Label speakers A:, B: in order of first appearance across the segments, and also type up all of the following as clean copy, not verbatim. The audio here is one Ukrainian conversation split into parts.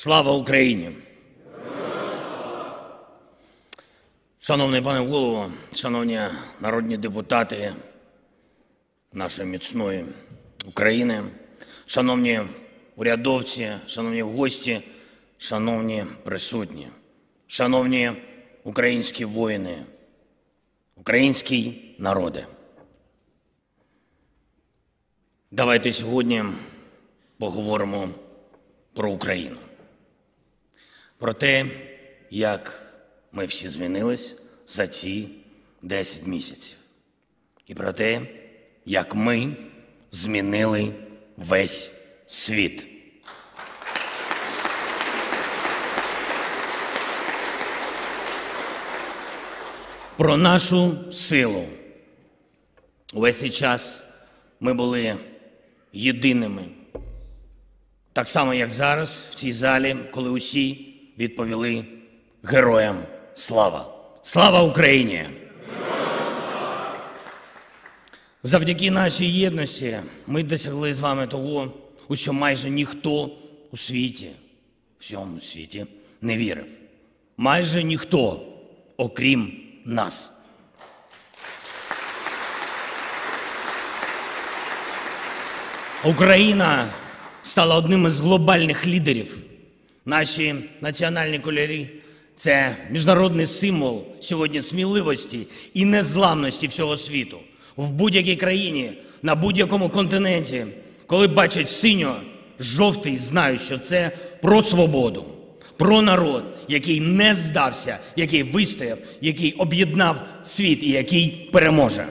A: Слава Україні! Шановний пане Голово, шановні народні депутати нашої міцної України, шановні урядовці, шановні гості, шановні присутні, шановні українські воїни, український народе. Давайте сьогодні поговоримо про Україну. Про те, як ми всі змінились за ці 10 місяців. І про те, як ми змінили весь світ. Про нашу силу. Увесь цей час ми були єдиними. Так само, як зараз в цій залі, коли усі відповіли героям слава. Слава Україні! Завдяки нашій єдності ми досягли з вами того, у що майже ніхто у світі, всьому світі, не вірив. Майже ніхто, окрім нас. Україна стала одним із глобальних лідерів. Наші національні кольори – це міжнародний символ сьогодні сміливості і незламності всього світу. В будь-якій країні, на будь-якому континенті, коли бачать синьо-жовтий, знають, що це про свободу, про народ, який не здався, який вистояв, який об'єднав світ і який переможе.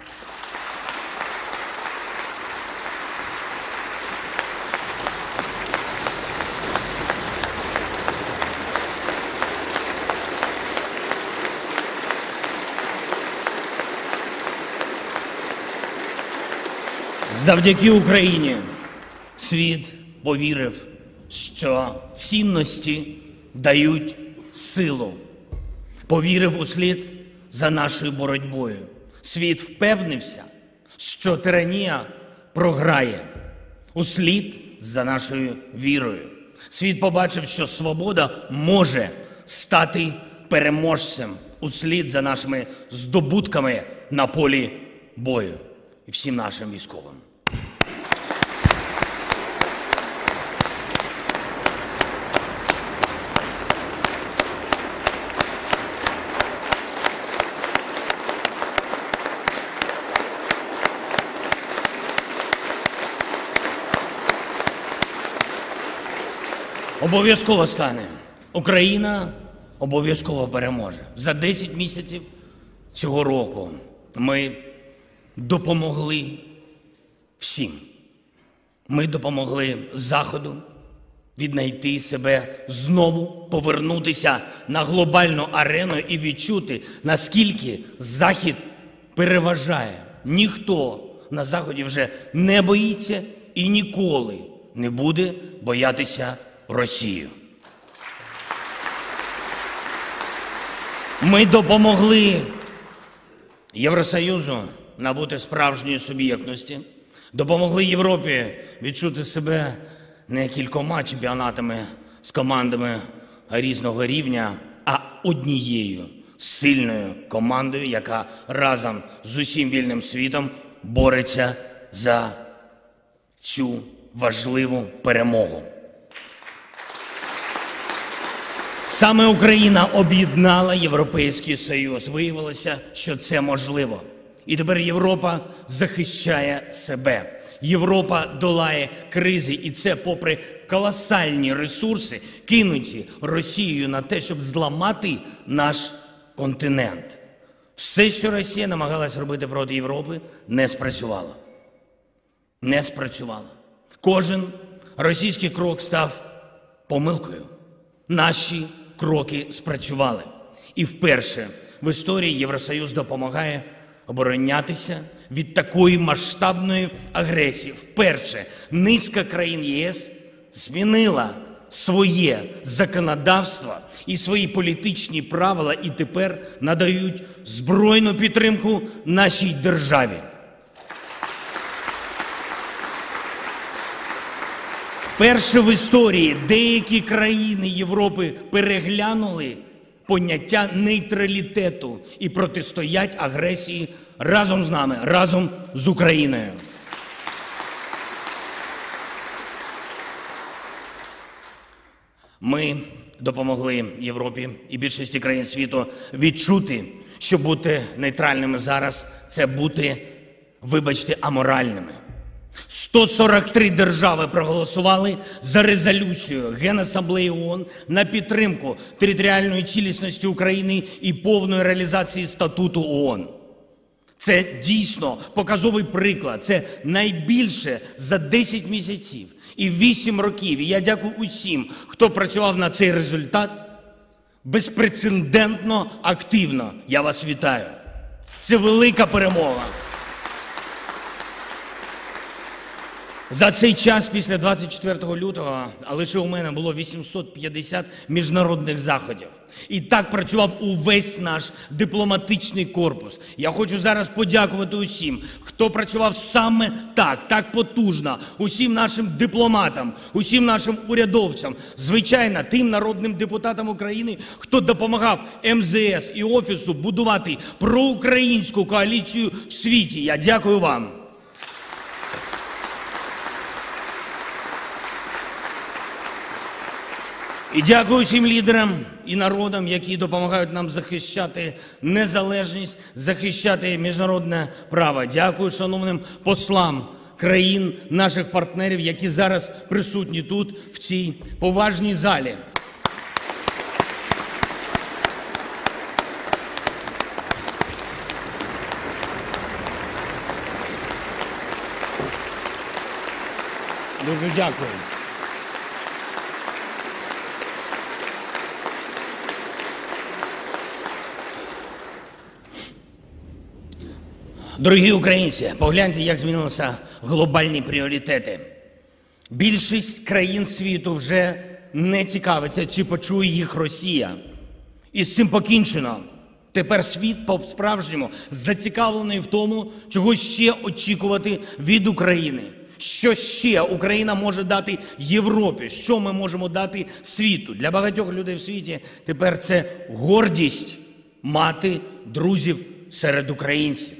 A: Завдяки Україні світ повірив, що цінності дають силу. Повірив услід за нашою боротьбою. Світ впевнився, що тиранія програє. Услід за нашою вірою. Світ побачив, що свобода може стати переможцем. Услід за нашими здобутками на полі бою. І всім нашим військовим. Обов'язково стане. Україна обов'язково переможе. За 10 місяців цього року ми допомогли всім. Ми допомогли Заходу віднайти себе знову, повернутися на глобальну арену і відчути, наскільки Захід переважає. Ніхто на Заході вже не боїться і ніколи не буде боятися Росію. Ми допомогли Євросоюзу набути справжньої суб'єктності, допомогли Європі відчути себе не кількома чемпіонатами з командами різного рівня, а однією сильною командою, яка разом з усім вільним світом бореться за цю важливу перемогу. Саме Україна об'єднала Європейський Союз. Виявилося, що це можливо. І тепер Європа захищає себе. Європа долає кризи, і це попри колосальні ресурси, кинуті Росією на те, щоб зламати наш континент. Все, що Росія намагалась робити проти Європи, не спрацювало. Не спрацювало. Кожен російський крок став помилкою. Наші кроки спрацювали. І вперше в історії Євросоюз допомагає оборонятися від такої масштабної агресії. Вперше низка країн ЄС змінила своє законодавство і свої політичні правила і тепер надають збройну підтримку нашій державі. Вперше в історії деякі країни Європи переглянули поняття нейтралітету і протистоять агресії разом з нами, разом з Україною. Ми допомогли Європі і більшості країн світу відчути, що бути нейтральними зараз – це бути, вибачте, аморальними. 143 держави проголосували за резолюцію Генасамблеї ООН на підтримку територіальної цілісності України і повної реалізації статуту ООН. Це дійсно показовий приклад. Це найбільше за 10 місяців і 8 років. І я дякую усім, хто працював на цей результат безпрецедентно активно. Я вас вітаю. Це велика перемога. За цей час після 24 лютого, а лише у мене було 850 міжнародних заходів. І так працював увесь наш дипломатичний корпус. Я хочу зараз подякувати усім, хто працював саме так потужно, усім нашим дипломатам, усім нашим урядовцям, звичайно, тим народним депутатам України, хто допомагав МЗС і Офісу будувати проукраїнську коаліцію в світі. Я дякую вам. І дякую всім лідерам і народам, які допомагають нам захищати незалежність, захищати міжнародне право. Дякую шановним послам країн, наших партнерів, які зараз присутні тут, в цій поважній залі. Дуже дякую. Дорогі українці, погляньте, як змінилися глобальні пріоритети. Більшість країн світу вже не цікавиться, чи почує їх Росія. І з цим покінчено. Тепер світ по-справжньому зацікавлений в тому, чого ще очікувати від України. Що ще Україна може дати Європі? Що ми можемо дати світу? Для багатьох людей в світі тепер це гордість мати друзів серед українців.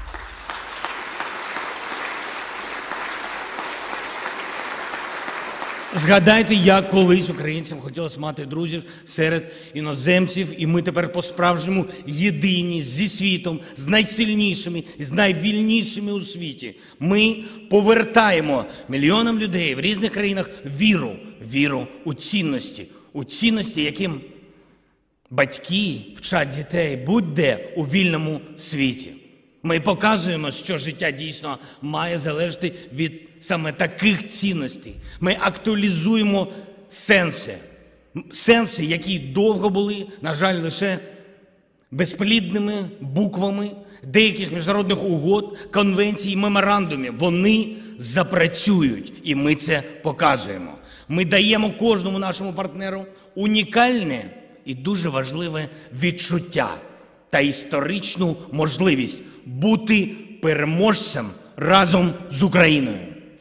A: Згадайте, як колись українцям хотілося мати друзів серед іноземців, і ми тепер по-справжньому єдині зі світом, з найсильнішими і з найвільнішими у світі. Ми повертаємо мільйонам людей в різних країнах віру у цінності, яким батьки вчать дітей будь-де у вільному світі. Ми показуємо, що життя дійсно має залежати від саме таких цінностей. Ми актуалізуємо сенси, які довго були, на жаль, лише безплідними буквами деяких міжнародних угод, конвенцій, меморандумів. Вони запрацюють, і ми це показуємо. Ми даємо кожному нашому партнеру унікальне і дуже важливе відчуття та історичну можливість бути переможцем разом з Україною.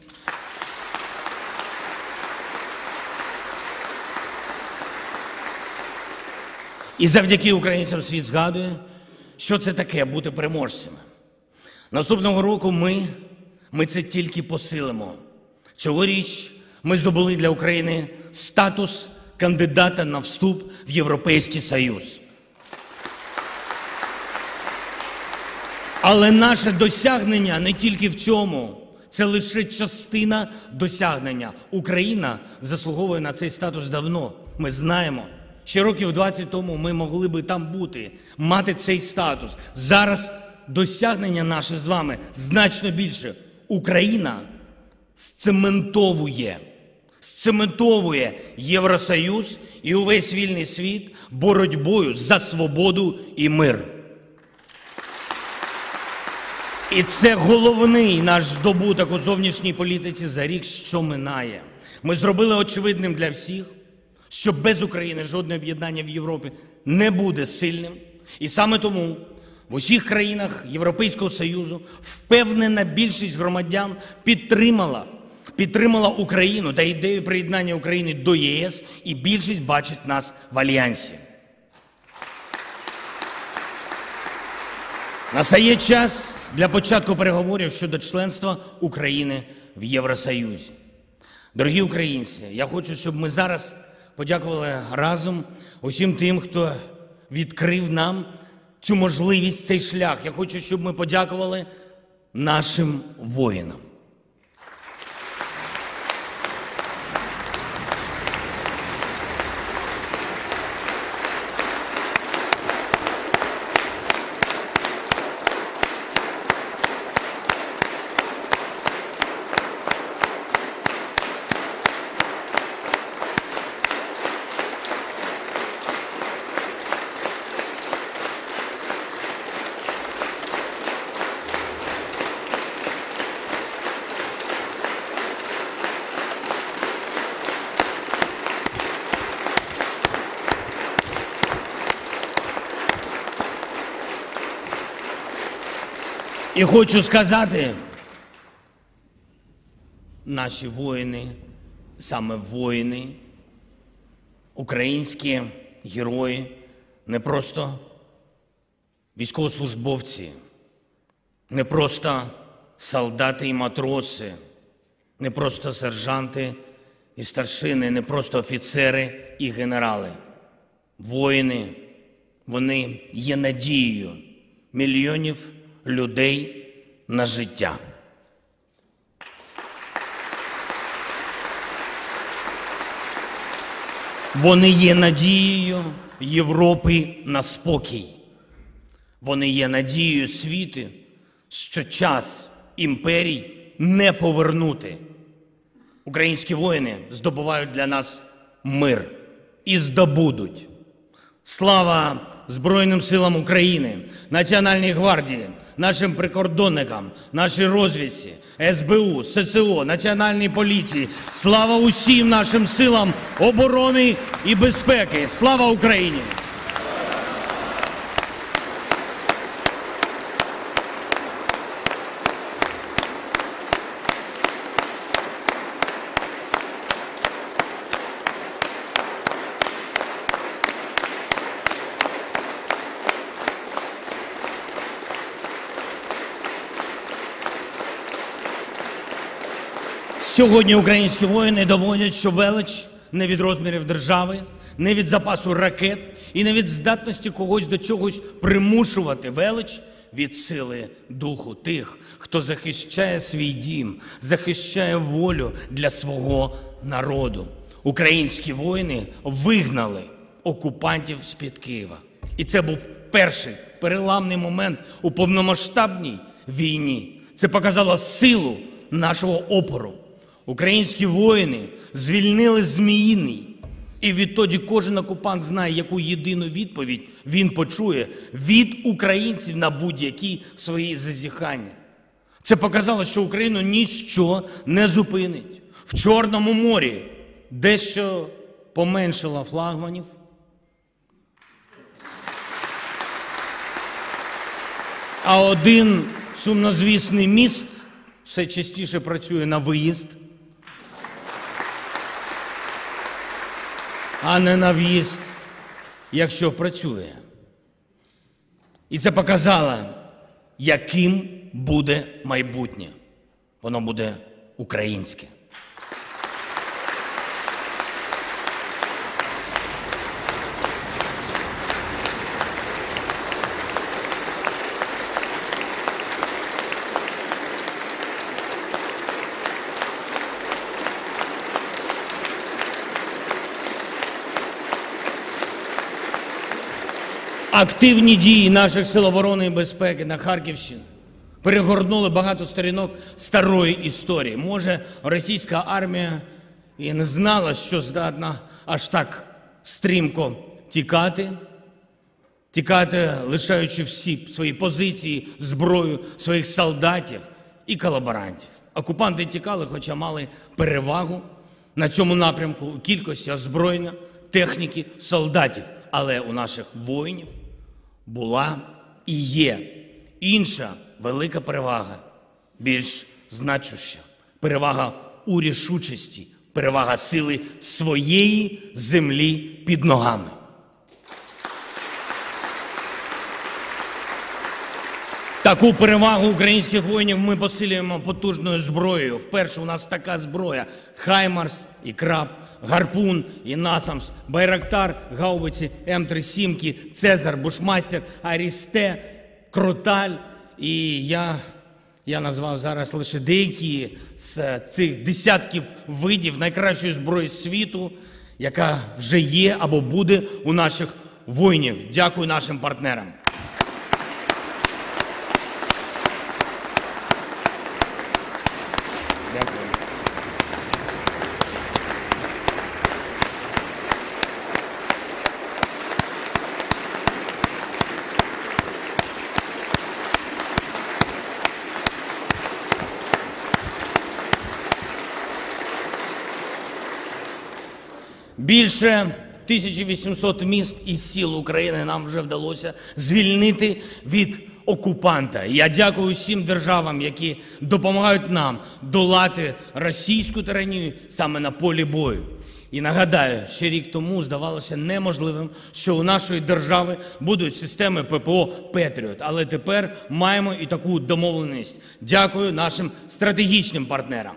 A: І завдяки українцям світ згадує, що це таке бути переможцями. Наступного року ми це тільки посилимо. Цьогоріч ми здобули для України статус кандидата на вступ в Європейський Союз. Але наше досягнення не тільки в цьому. Це лише частина досягнення. Україна заслуговує на цей статус давно. Ми знаємо, ще років 20 тому ми могли би там бути, мати цей статус. Зараз досягнення наше з вами значно більше. Україна сцементовує Євросоюз і увесь вільний світ боротьбою за свободу і мир. І це головний наш здобуток у зовнішній політиці за рік, що минає. Ми зробили очевидним для всіх, що без України жодне об'єднання в Європі не буде сильним. І саме тому в усіх країнах Європейського Союзу впевнена більшість громадян підтримала підтримала Україну та ідею приєднання України до ЄС, і більшість бачить нас в альянсі. Настає час для початку переговорів щодо членства України в Євросоюзі. Дорогі українці, я хочу, щоб ми зараз подякували разом усім тим, хто відкрив нам цю можливість, цей шлях. Я хочу, щоб ми подякували нашим воїнам. І хочу сказати, наші воїни, саме воїни, українські герої, не просто військовослужбовці, не просто солдати і матроси, не просто сержанти і старшини, не просто офіцери і генерали. Воїни, вони є надією мільйонів людей на життя. Вони є надією Європи на спокій. Вони є надією світу, що час імперій не повернути. Українські воїни здобувають для нас мир і здобудуть. Слава Збройним силам України, Національній гвардії, нашим прикордонникам, нашій розвідці, СБУ, ССО, Національній поліції. Слава усім нашим силам оборони і безпеки. Слава Україні! Сьогодні українські воїни доводять, що велич не від розмірів держави, не від запасу ракет і не від здатності когось до чогось примушувати. Велич від сили духу тих, хто захищає свій дім, захищає волю для свого народу. Українські воїни вигнали окупантів з-під Києва. І це був перший переламний момент у повномасштабній війні. Це показало силу нашого опору. Українські воїни звільнили Зміїний. І відтоді кожен окупант знає, яку єдину відповідь він почує від українців на будь-які свої зазіхання. Це показало, що Україну ніщо не зупинить. В Чорному морі дещо поменшало флагманів. А один сумнозвісний міст все частіше працює на виїзд, а не на в'їзд, якщо працює. І це показало, яким буде майбутнє. Воно буде українське. Активні дії наших сил оборони і безпеки на Харківщині перегорнули багато сторінок старої історії. Може, російська армія і не знала, що здатна аж так стрімко тікати, лишаючи всі свої позиції, зброю своїх солдатів і колаборантів. Окупанти тікали, хоча мали перевагу на цьому напрямку у кількості озброєння, техніки, солдатів. Але у наших воїнів була і є інша велика перевага, більш значуща – перевага у рішучості, перевага сили своєї землі під ногами. Таку перевагу українських воїнів ми посилюємо потужною зброєю. Вперше у нас така зброя – «Хаймарс» і «Краб», «Гарпун» і «Насамс», «Байрактар», гаубиці, М3 «Сімки», «Цезар», «Бушмастер», «Арісте», «Кроталь». І я назвав зараз лише деякі з цих десятків видів найкращої зброї світу, яка вже є або буде у наших воїнів. Дякую нашим партнерам. Дякую. Більше 1800 міст і сіл України нам вже вдалося звільнити від окупанта. Я дякую всім державам, які допомагають нам долати російську тиранію саме на полі бою. І нагадаю, ще рік тому здавалося неможливим, що у нашої держави будуть системи ППО «Петріот». Але тепер маємо і таку домовленість. Дякую нашим стратегічним партнерам.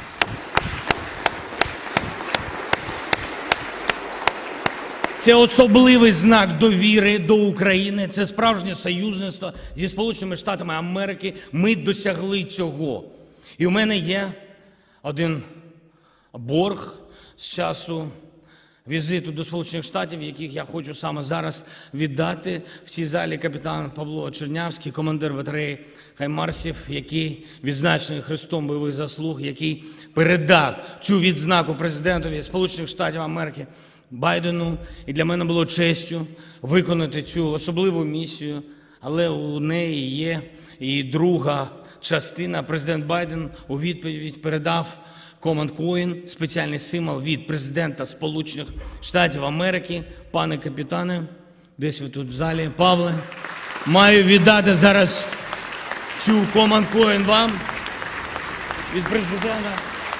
A: Це особливий знак довіри до України, це справжнє союзництво зі Сполученими Штатами Америки. Ми досягли цього. І у мене є один борг з часу візиту до Сполучених Штатів, яких я хочу саме зараз віддати. В цій залі капітан Павло Чернявський, командир батареї «Хаймарсів», який відзначений Хрестом бойових заслуг, який передав цю відзнаку президентові Сполучених Штатів Америки Байдену. І для мене було честю виконати цю особливу місію. Але у неї є і друга частина. Президент Байден у відповідь передав Command Coin, спеціальний символ від президента Сполучених Штатів Америки. Пане капітане, десь ви тут в залі, Павле, маю віддати зараз цю Command Coin вам від президента.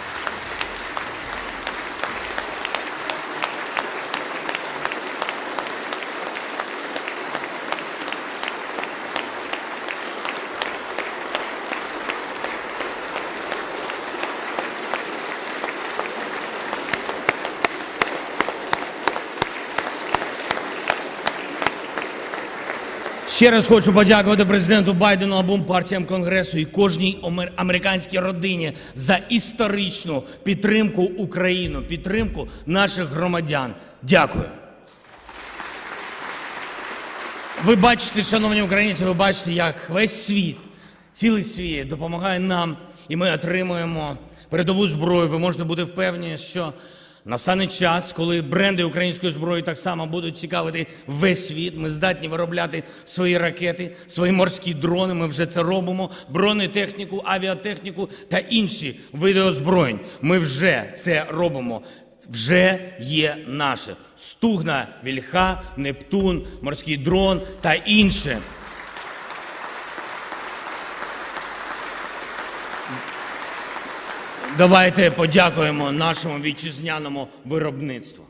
A: Ще раз хочу подякувати президенту Байдену, обом партіям Конгресу і кожній американській родині за історичну підтримку України, підтримку наших громадян. Дякую. Ви бачите, шановні українці, ви бачите, як весь світ, цілий світ допомагає нам, і ми отримуємо передову зброю. Ви можете бути впевнені, що настане час, коли бренди української зброї так само будуть цікавити весь світ. Ми здатні виробляти свої ракети, свої морські дрони, ми вже це робимо, бронетехніку, авіатехніку та інші види озброєнь. Ми вже це робимо, вже є наше. Стугна, Вільха, Нептун, морський дрон та інше. Давайте подякуємо нашому вітчизняному виробництву.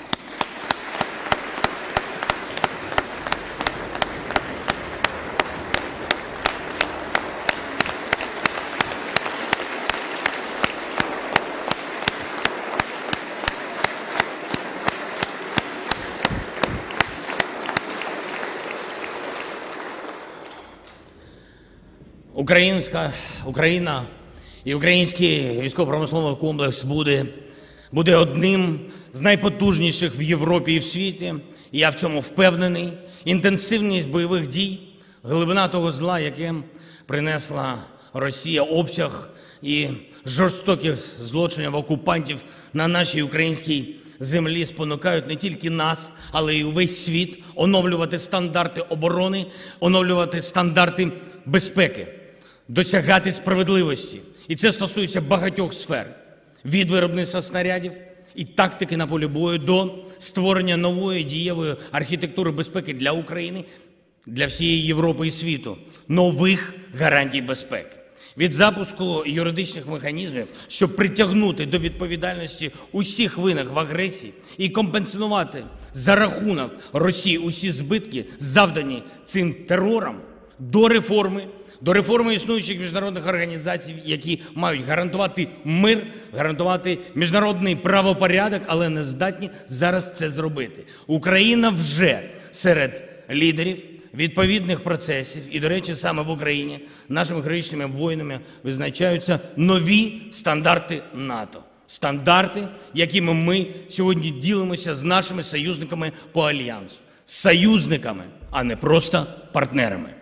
A: Україна і український військово-промисловий комплекс буде одним з найпотужніших в Європі і в світі. І я в цьому впевнений. Інтенсивність бойових дій, глибина того зла, яке принесла Росія, обсяг і жорстоких злочинів окупантів на нашій українській землі спонукають не тільки нас, але й увесь світ оновлювати стандарти оборони, оновлювати стандарти безпеки, досягати справедливості. І це стосується багатьох сфер. Від виробництва снарядів і тактики на полі бою до створення нової дієвої архітектури безпеки для України, для всієї Європи і світу, нових гарантій безпеки. Від запуску юридичних механізмів, щоб притягнути до відповідальності усіх винних в агресії і компенсувати за рахунок Росії усі збитки, завдані цим терором, до реформи існуючих міжнародних організацій, які мають гарантувати мир, гарантувати міжнародний правопорядок, але не здатні зараз це зробити. Україна вже серед лідерів відповідних процесів. І, до речі, саме в Україні нашими героїчними воїнами визначаються нові стандарти НАТО. Стандарти, якими ми сьогодні ділимося з нашими союзниками по Альянсу. Союзниками, а не просто партнерами.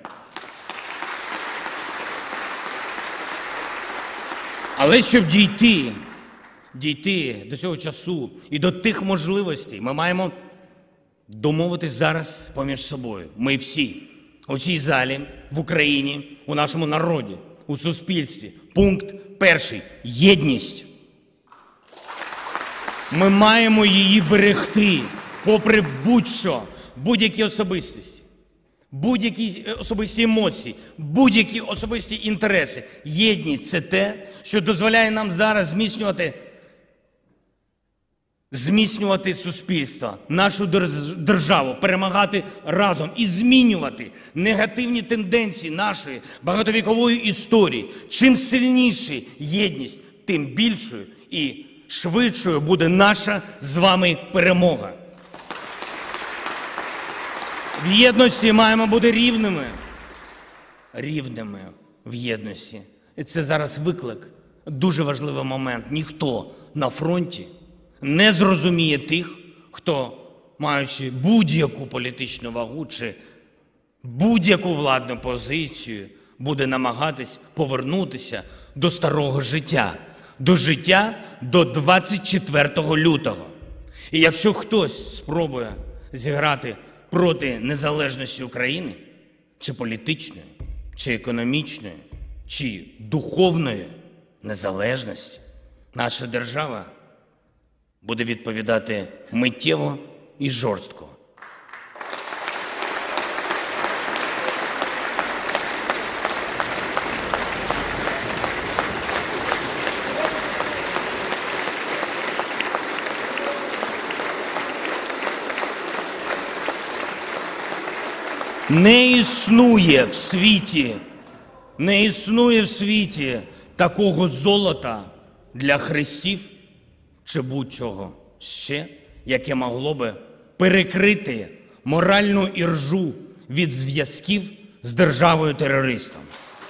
A: Але щоб дійти до цього часу і до тих можливостей, ми маємо домовитись зараз поміж собою. Ми всі у цій залі, в Україні, у нашому народі, у суспільстві. Пункт перший – єдність. Ми маємо її берегти, попри будь-що, будь-які особистості, будь-які особисті емоції, будь-які особисті інтереси. Єдність – це те, що дозволяє нам зараз зміцнювати суспільство, нашу державу, перемагати разом і змінювати негативні тенденції нашої багатовікової історії. Чим сильніша єдність, тим більшою і швидшою буде наша з вами перемога. В єдності маємо бути рівними в єдності. І це зараз виклик, дуже важливий момент. Ніхто на фронті не зрозуміє тих, хто, маючи будь-яку політичну вагу чи будь-яку владну позицію, буде намагатись повернутися до старого життя, до життя до 24 лютого. І якщо хтось спробує зіграти проти незалежності України, чи політичної, чи економічної, чи духовної незалежності, наша держава буде відповідати миттєво і жорстко. Не існує в світі такого золота для хрестів чи будь-чого ще, яке могло би перекрити моральну іржу від зв'язків з державою-терористом.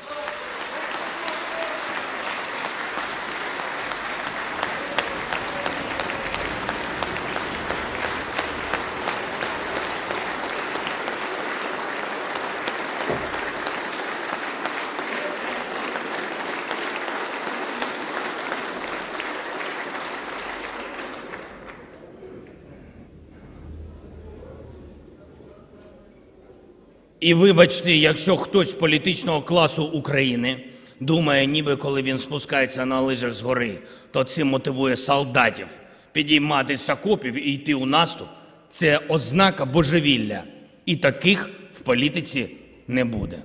A: І вибачте, якщо хтось з політичного класу України думає, ніби коли він спускається на лижах з гори, то цим мотивує солдатів підійматися з окопів і йти у наступ, це ознака божевілля. І таких в політиці не буде.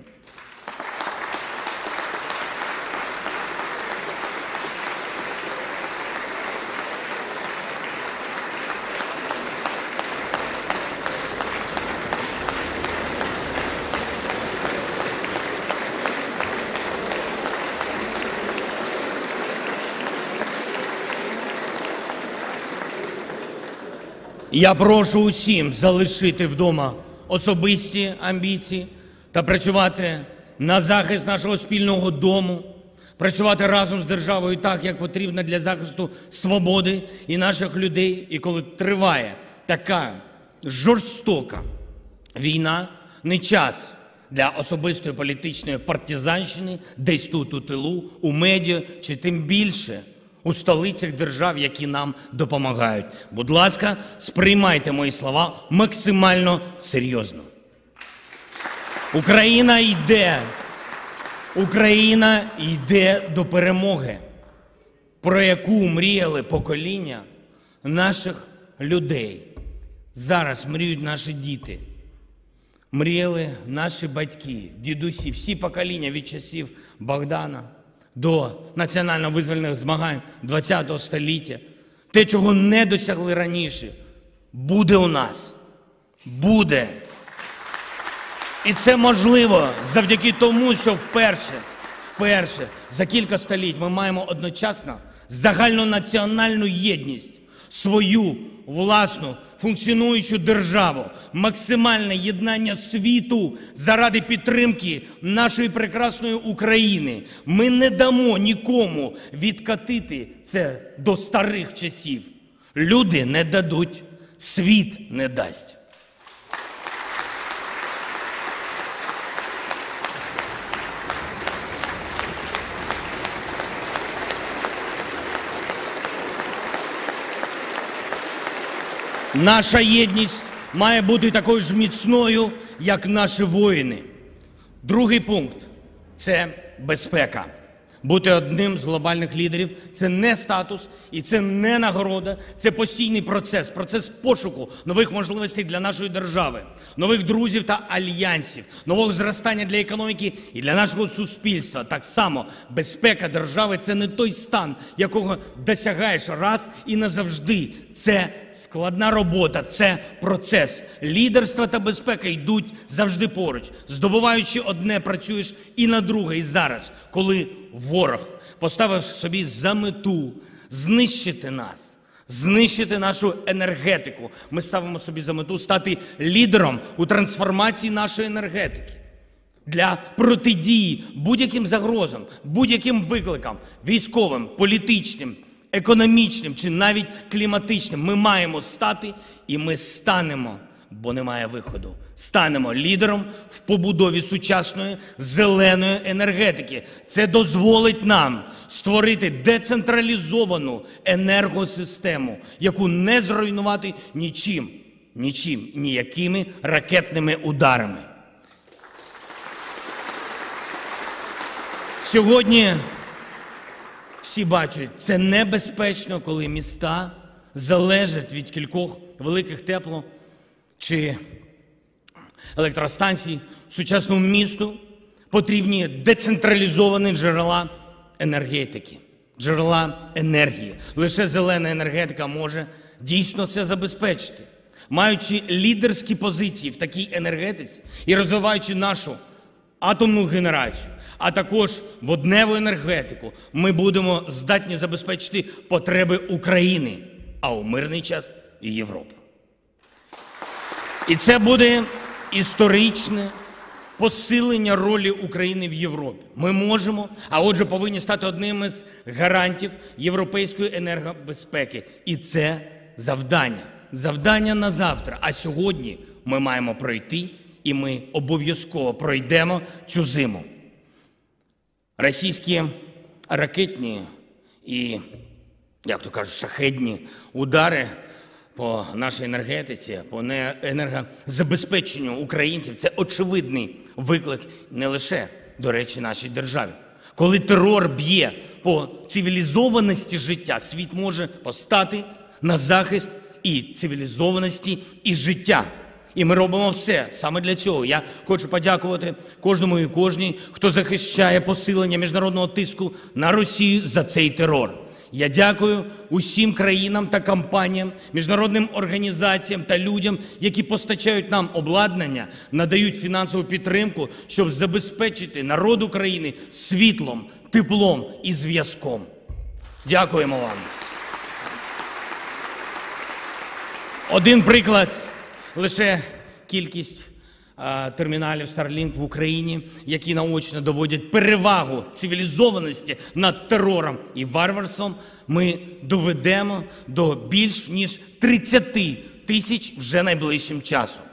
A: Я прошу усім залишити вдома особисті амбіції та працювати на захист нашого спільного дому, працювати разом з державою так, як потрібно для захисту свободи і наших людей. І коли триває така жорстока війна, не час для особистої політичної партизанщини десь тут у тилу, у медіа чи тим більше у столицях держав, які нам допомагають. Будь ласка, сприймайте мої слова максимально серйозно. Україна йде до перемоги, про яку мріяли покоління наших людей. Зараз мріють наші діти, мріяли наші батьки, дідусі, всі покоління від часів Богдана, до національно-визвольних змагань ХХ століття. Те, чого не досягли раніше, буде у нас. Буде. І це можливо завдяки тому, що вперше за кілька століть ми маємо одночасно загальнонаціональну єдність, свою власну функціонуючу державу, максимальне єднання світу заради підтримки нашої прекрасної України. Ми не дамо нікому відкатити це до старих часів. Люди не дадуть, світ не дасть. Наша єдність має бути такою ж міцною, як наші воїни. Другий пункт – це безпека. Бути одним з глобальних лідерів – це не статус і це не нагорода, це постійний процес пошуку нових можливостей для нашої держави, нових друзів та альянсів, нового зростання для економіки і для нашого суспільства. Так само безпека держави – це не той стан, якого досягаєш раз і назавжди. Це складна робота, це процес. Лідерство та безпека йдуть завжди поруч. Здобуваючи одне, працюєш і на друге. І зараз, коли ворог поставив собі за мету знищити нас, знищити нашу енергетику, ми ставимо собі за мету стати лідером у трансформації нашої енергетики. Для протидії будь-яким загрозам, будь-яким викликам, військовим, політичним, економічним чи навіть кліматичним, ми маємо стати і ми станемо, бо немає виходу. Станемо лідером в побудові сучасної зеленої енергетики. Це дозволить нам створити децентралізовану енергосистему, яку не зруйнувати нічим, ніякими ракетними ударами. Сьогодні всі бачать, це небезпечно, коли міста залежать від кількох великих тепло- чи електростанцій. Сучасному місту потрібні децентралізовані джерела енергетики, джерела енергії. Лише зелена енергетика може дійсно це забезпечити. Маючи лідерські позиції в такій енергетиці і розвиваючи нашу атомну генерацію, а також водневу енергетику, ми будемо здатні забезпечити потреби України, а у мирний час і Європи. І це буде історичне посилення ролі України в Європі. Ми можемо, а отже повинні стати одним із гарантів європейської енергобезпеки. І це завдання на завтра. А сьогодні ми маємо пройти, і ми обов'язково пройдемо цю зиму. Російські ракетні і, як то кажуть, шахедні удари по нашій енергетиці, по енергозабезпеченню українців – це очевидний виклик не лише, до речі, нашій державі. Коли терор б'є по цивілізованості життя, світ може постати на захист і цивілізованості, і життя. І ми робимо все саме для цього. Я хочу подякувати кожному і кожній, хто захищає посилення міжнародного тиску на Росію за цей терор. Я дякую усім країнам та компаніям, міжнародним організаціям та людям, які постачають нам обладнання, надають фінансову підтримку, щоб забезпечити народ України світлом, теплом і зв'язком. Дякуємо вам. Один приклад. Лише кількість терміналів Starlink в Україні, які наочно доводять перевагу цивілізованості над терором і варварством, ми доведемо до більш ніж 30 тисяч вже найближчим часом.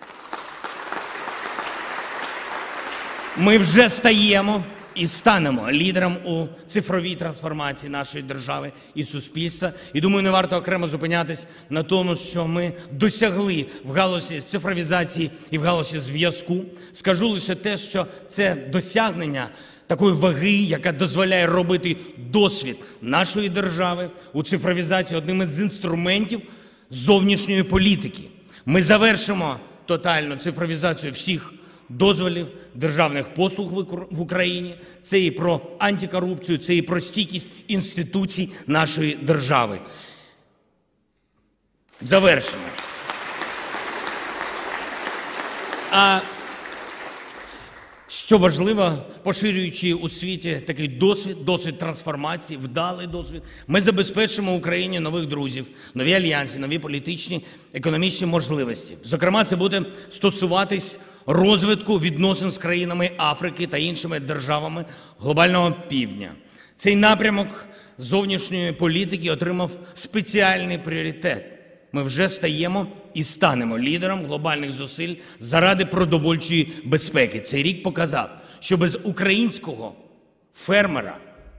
A: Ми вже стаємо і станемо лідером у цифровій трансформації нашої держави і суспільства. І думаю, не варто окремо зупинятись на тому, що ми досягли в галузі цифровізації і в галузі зв'язку. Скажу лише те, що це досягнення такої ваги, яка дозволяє робити досвід нашої держави у цифровізації одним із інструментів зовнішньої політики. Ми завершимо тотальну цифровізацію всіх дозволів, державних послуг в Україні. Це і про антикорупцію, це і про стійкість інституцій нашої держави. Завершимо. А що важливо, поширюючи у світі такий досвід трансформації, вдалий досвід, ми забезпечимо Україні нових друзів, нові альянси, нові політичні, економічні можливості. Зокрема, це буде стосуватись розвитку відносин з країнами Африки та іншими державами глобального півдня. Цей напрямок зовнішньої політики отримав спеціальний пріоритет. Ми вже стаємо і станемо лідером глобальних зусиль заради продовольчої безпеки. Цей рік показав, що без українського фермера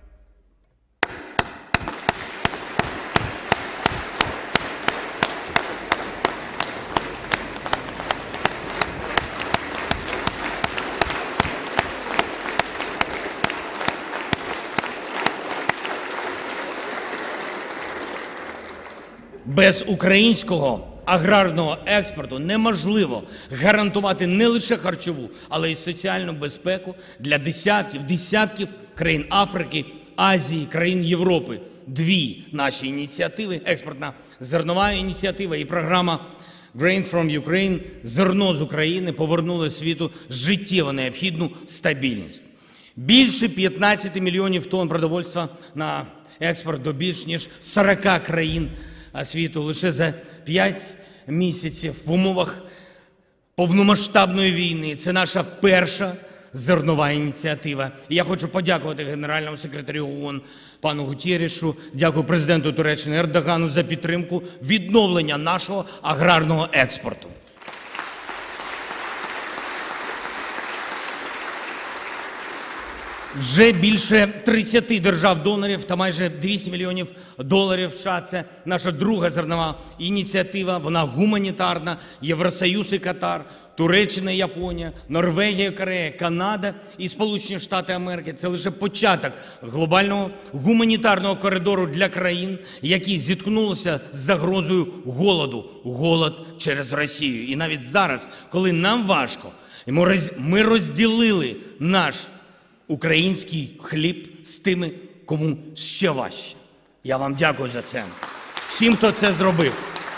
A: без українського аграрного експорту неможливо гарантувати не лише харчову, але й соціальну безпеку для десятків країн Африки, Азії, країн Європи. Дві наші ініціативи – експортна зернова ініціатива і програма Grain from Ukraine – зерно з України повернули світу життєво необхідну стабільність. Більше 15 мільйонів тонн продовольства на експорт до більш ніж 40 країн світу лише за 5 місяців в умовах повномасштабної війни. Це наша перша зернова ініціатива. І я хочу подякувати генеральному секретарю ООН пану Гутєрешу, дякую президенту Туреччини Ердогану за підтримку відновлення нашого аграрного експорту. Вже більше 30 держав-донорів та майже 200 мільйонів доларів США – це наша друга зернова ініціатива. Вона гуманітарна. Євросоюз і Катар, Туреччина і Японія, Норвегія, Корея, Канада і Сполучені Штати Америки – це лише початок глобального гуманітарного коридору для країн, які зіткнулися з загрозою голоду. Голод через Росію. І навіть зараз, коли нам важко, ми розділили наш український хліб з тими, кому ще важче. Я вам дякую за це. Всім, хто це зробив.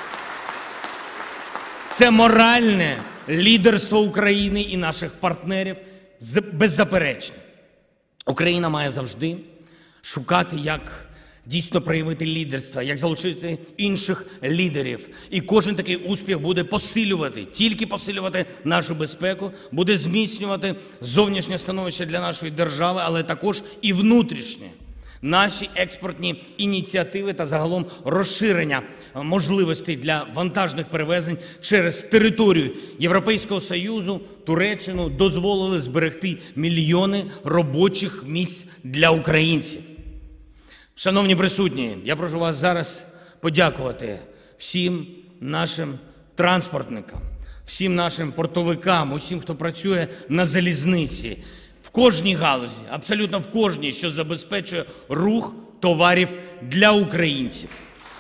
A: Це моральне лідерство України і наших партнерів беззаперечне. Україна має завжди шукати, як дійсно проявити лідерство, як залучити інших лідерів. І кожен такий успіх буде посилювати, тільки посилювати нашу безпеку, буде зміцнювати зовнішнє становище для нашої держави, але також і внутрішнє. Наші експортні ініціативи та загалом розширення можливостей для вантажних перевезень через територію Європейського Союзу, Туреччину дозволили зберегти мільйони робочих місць для українців. Шановні присутні, я прошу вас зараз подякувати всім нашим транспортникам, всім нашим портовикам, усім, хто працює на залізниці, в кожній галузі, абсолютно в кожній, що забезпечує рух товарів для українців.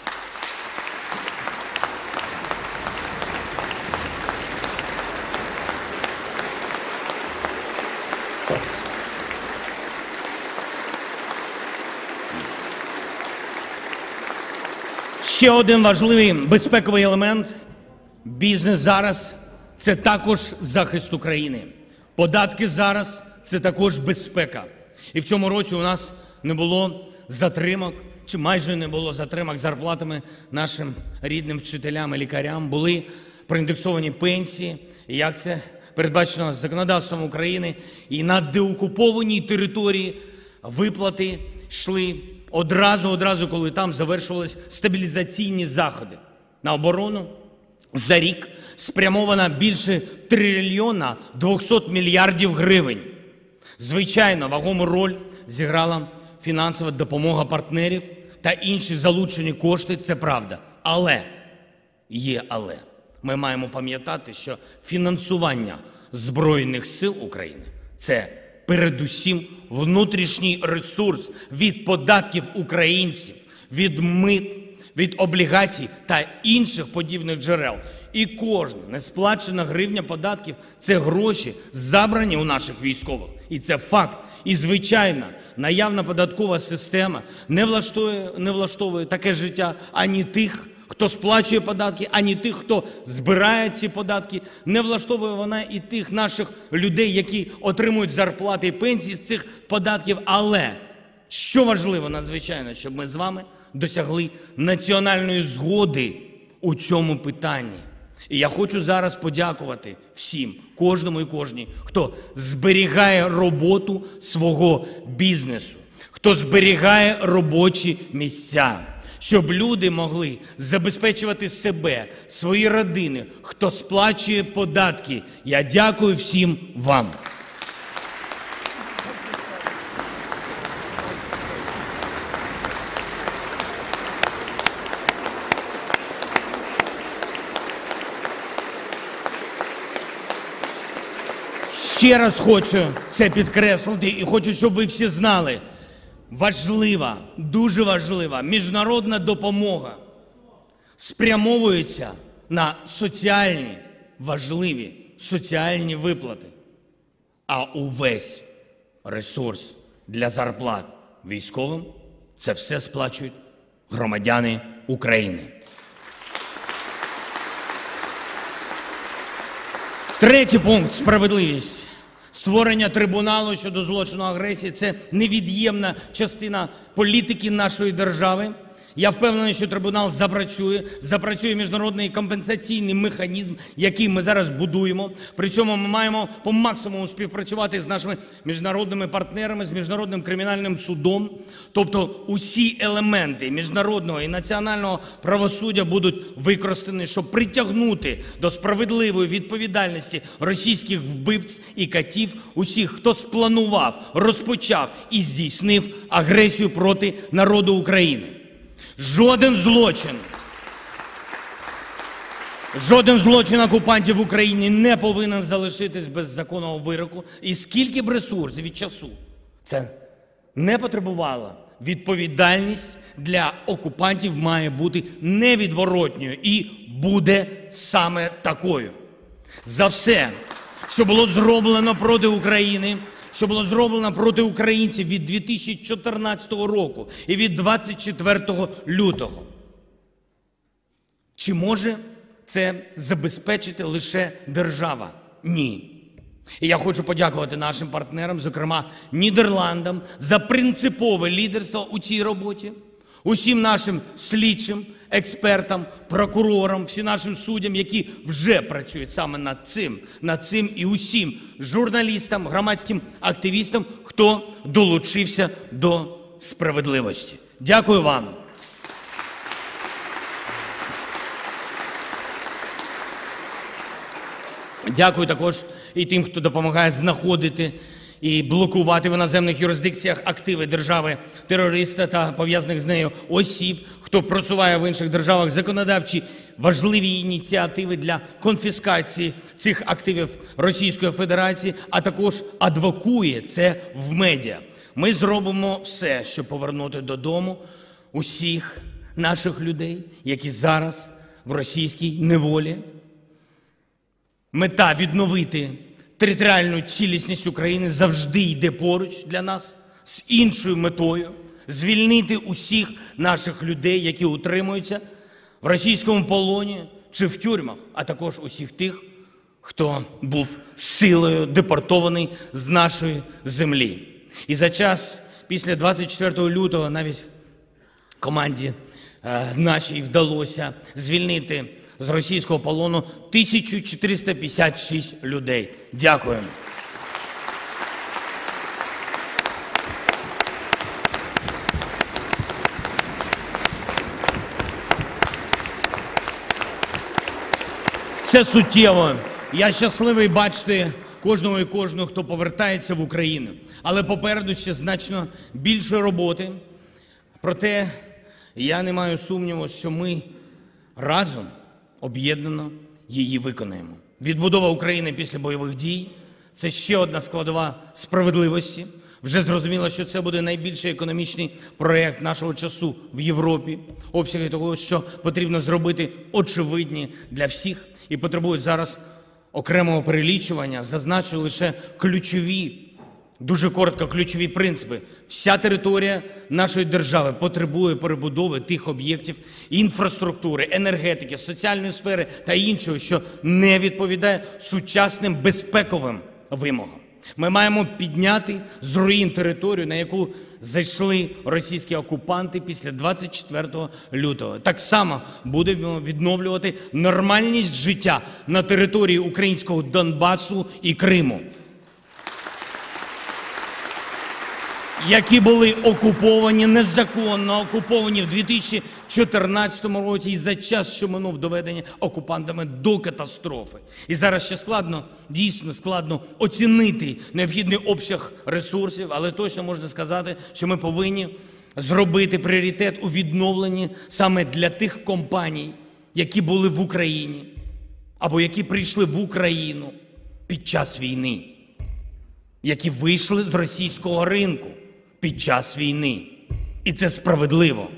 A: Ще один важливий безпековий елемент – бізнес зараз – це також захист України. Податки зараз – це також безпека. І в цьому році у нас не було затримок, чи майже не було затримок з зарплатами нашим рідним вчителям і лікарям. Були проіндексовані пенсії, і як це передбачено законодавством України. І на деокупованій території виплати йшли одразу, коли там завершувались стабілізаційні заходи. На оборону за рік спрямовано більше трильйона 200 мільярдів гривень. Звичайно, вагому роль зіграла фінансова допомога партнерів та інші залучені кошти, це правда. Але, є але, ми маємо пам'ятати, що фінансування Збройних сил України – це передусім внутрішній ресурс від податків українців, від мит, від облігацій та інших подібних джерел. І кожна несплачена гривня податків – це гроші, забрані у наших військових. І це факт. І, звичайно, наявна податкова система не влаштовує таке життя ані тих, хто сплачує податки, ані тих, хто збирає ці податки. Не влаштовує вона і тих наших людей, які отримують зарплати і пенсії з цих податків. Але, що важливо надзвичайно, щоб ми з вами досягли національної згоди у цьому питанні. І я хочу зараз подякувати всім, кожному і кожній, хто зберігає роботу свого бізнесу, хто зберігає робочі місця, щоб люди могли забезпечувати себе, свої родини, хто сплачує податки. Я дякую всім вам. Ще раз хочу це підкреслити і хочу, щоб ви всі знали. Важлива, дуже важлива міжнародна допомога спрямовується на соціальні, важливі соціальні виплати. А увесь ресурс для зарплат військовим – це все сплачують громадяни України. Третій пункт – справедливість. Створення трибуналу щодо злочину агресії – це невід'ємна частина політики нашої держави. Я впевнений, що трибунал запрацює міжнародний компенсаційний механізм, який ми зараз будуємо. При цьому ми маємо по максимуму співпрацювати з нашими міжнародними партнерами, з Міжнародним кримінальним судом. Тобто усі елементи міжнародного і національного правосуддя будуть використані, щоб притягнути до справедливої відповідальності російських вбивць і катів, усіх, хто спланував, розпочав і здійснив агресію проти народу України. Жоден злочин окупантів в Україні не повинен залишитись без законного вироку. І скільки б ресурсів від часу це не потребувало, відповідальність для окупантів має бути невідворотньою і буде саме такою. За все, що було зроблено проти України, що було зроблено проти українців від 2014 року і від 24 лютого. Чи може це забезпечити лише держава? Ні. І я хочу подякувати нашим партнерам, зокрема Нідерландам, за принципове лідерство у цій роботі, усім нашим слідчим, експертам, прокурорам, всім нашим суддям, які вже працюють саме над цим і усім журналістам, громадським активістам, хто долучився до справедливості. Дякую вам. Дякую також і тим, хто допомагає знаходити і блокувати в іноземних юрисдикціях активи держави-терориста та пов'язаних з нею осіб, хто просуває в інших державах законодавчі важливі ініціативи для конфіскації цих активів Російської Федерації, а також адвокує це в медіа. Ми зробимо все, щоб повернути додому усіх наших людей, які зараз в російській неволі. Мета відновити територіальну цілісність України завжди йде поруч для нас з іншою метою – звільнити усіх наших людей, які утримуються в російському полоні чи в тюрмах, а також усіх тих, хто був силою депортований з нашої землі. І за час після 24 лютого навіть команді нашій вдалося звільнити з російського полону 1456 людей. Дякую. Це суттєво. Я щасливий бачити кожного і кожну, хто повертається в Україну. Але попереду ще значно більше роботи. Проте я не маю сумніву, що ми разом об'єднано її виконаємо. Відбудова України після бойових дій – це ще одна складова справедливості. Вже зрозуміло, що це буде найбільший економічний проєкт нашого часу в Європі. Обсяги того, що потрібно зробити, очевидні для всіх і потребують зараз окремого перелічування. Зазначу лише ключові, дуже коротко, ключові принципи. Вся територія нашої держави потребує перебудови тих об'єктів інфраструктури, енергетики, соціальної сфери та іншого, що не відповідає сучасним безпековим вимогам. Ми маємо підняти з руїн територію, на яку зайшли російські окупанти після 24 лютого. Так само будемо відновлювати нормальність життя на території українського Донбасу і Криму, які були окуповані, незаконно окуповані в 2014 році і за час, що минув, доведені окупантами до катастрофи. І зараз ще складно, дійсно складно оцінити необхідний обсяг ресурсів, але точно можна сказати, що ми повинні зробити пріоритет у відновленні саме для тих компаній, які були в Україні або які прийшли в Україну під час війни, які вийшли з російського ринку під час війни. І це справедливо.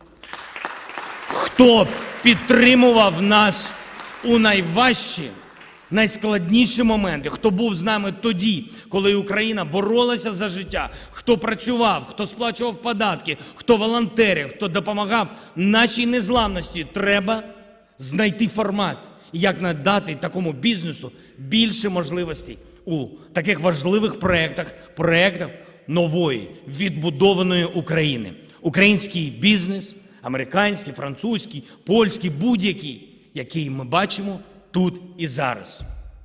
A: Хто підтримував нас у найважчі, найскладніші моменти, хто був з нами тоді, коли Україна боролася за життя, хто працював, хто сплачував податки, хто волонтерив, хто допомагав нашій незламності, треба знайти формат, як надати такому бізнесу більше можливостей у таких важливих проєктах нової, відбудованої України. Український бізнес, американський, французький, польський, будь-який, який ми бачимо тут і зараз.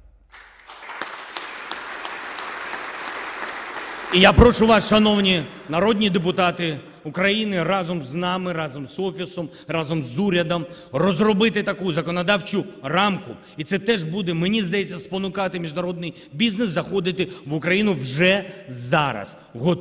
A: І я прошу вас, шановні народні депутати України, разом з нами, разом з Офісом, разом з урядом, розробити таку законодавчу рамку. І це теж буде, мені здається, спонукати міжнародний бізнес заходити в Україну вже зараз,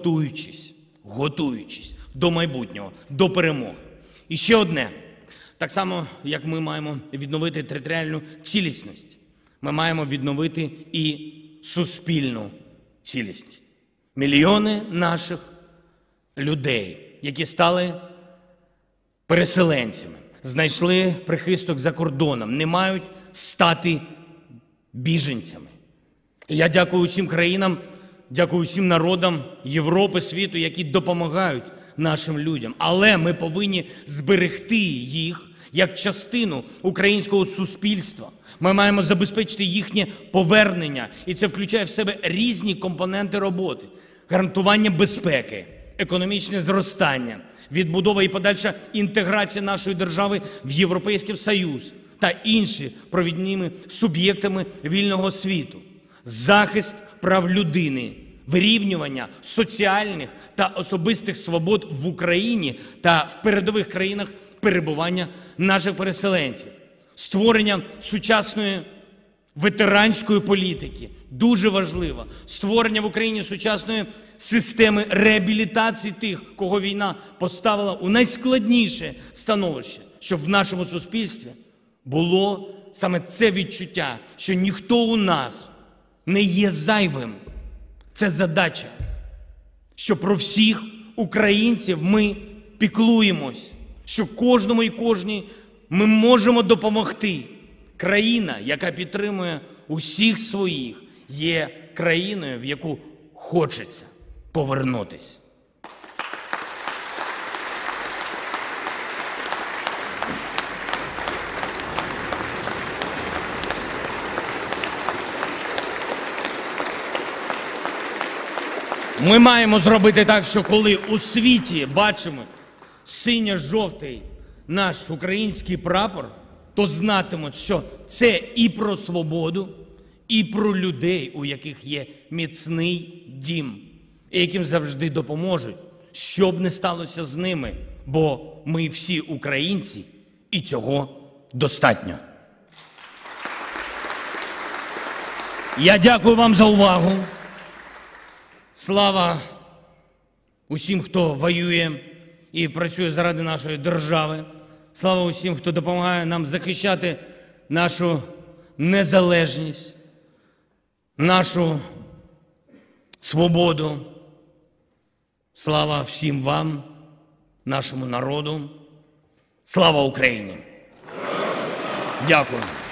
A: готуючись до майбутнього, до перемоги. І ще одне. Так само, як ми маємо відновити територіальну цілісність, ми маємо відновити і суспільну цілісність. Мільйони наших людей, які стали переселенцями, знайшли прихисток за кордоном, не мають стати біженцями. І я дякую усім країнам, дякую усім народам Європи, світу, які допомагають нашим людям. Але ми повинні зберегти їх як частину українського суспільства. Ми маємо забезпечити їхнє повернення, і це включає в себе різні компоненти роботи. Гарантування безпеки, економічне зростання, відбудова і подальша інтеграція нашої держави в Європейський Союз та інші провідними суб'єктами вільного світу, захист прав людини, вирівнювання соціальних та особистих свобод в Україні та в передових країнах перебування наших переселенців, створення сучасної ветеранської політики, дуже важливо, створення в Україні сучасної системи реабілітації тих, кого війна поставила у найскладніше становище, щоб в нашому суспільстві було саме це відчуття, що ніхто у нас не є зайвим. Це задача, що про всіх українців ми піклуємось, що кожному і кожній ми можемо допомогти. Країна, яка підтримує усіх своїх, є країною, в яку хочеться повернутись. Ми маємо зробити так, що коли у світі бачимо синьо-жовтий наш український прапор, то знатимуть, що це і про свободу, і про людей, у яких є міцний дім, і яким завжди допоможуть, що б не сталося з ними, бо ми всі українці, і цього достатньо. Я дякую вам за увагу. Слава усім, хто воює і працює заради нашої держави. Слава усім, хто допомагає нам захищати нашу незалежність, нашу свободу. Слава всім вам, нашому народу. Слава Україні! Дякую.